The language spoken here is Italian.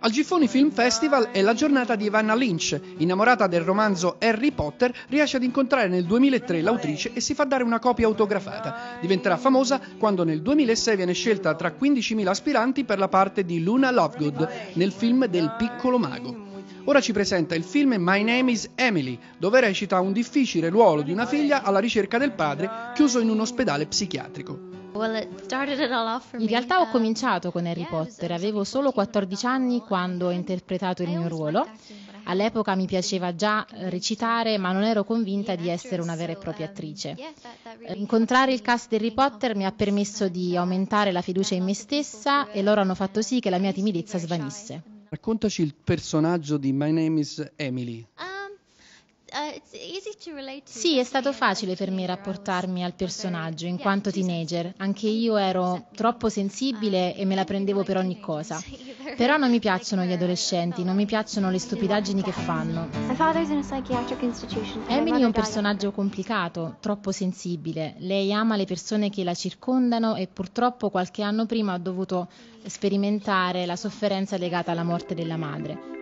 Al Giffoni Film Festival è la giornata di Evanna Lynch. Innamorata del romanzo Harry Potter, riesce ad incontrare nel 2003 l'autrice e si fa dare una copia autografata. Diventerà famosa quando nel 2006 viene scelta tra 15.000 aspiranti per la parte di Luna Lovegood nel film del Piccolo Mago. Ora ci presenta il film My Name is Emily, dove recita un difficile ruolo di una figlia alla ricerca del padre chiuso in un ospedale psichiatrico. In realtà ho cominciato con Harry Potter, avevo solo 14 anni quando ho interpretato il mio ruolo. All'epoca mi piaceva già recitare, ma non ero convinta di essere una vera e propria attrice. Incontrare il cast di Harry Potter mi ha permesso di aumentare la fiducia in me stessa e loro hanno fatto sì che la mia timidezza svanisse. Raccontaci il personaggio di My Name is Emily. Sì, è stato facile per me rapportarmi al personaggio in quanto teenager. Anche io ero troppo sensibile e me la prendevo per ogni cosa. Però non mi piacciono gli adolescenti, non mi piacciono le stupidaggini che fanno. Emily è un personaggio complicato, troppo sensibile. Lei ama le persone che la circondano e purtroppo qualche anno prima ha dovuto sperimentare la sofferenza legata alla morte della madre.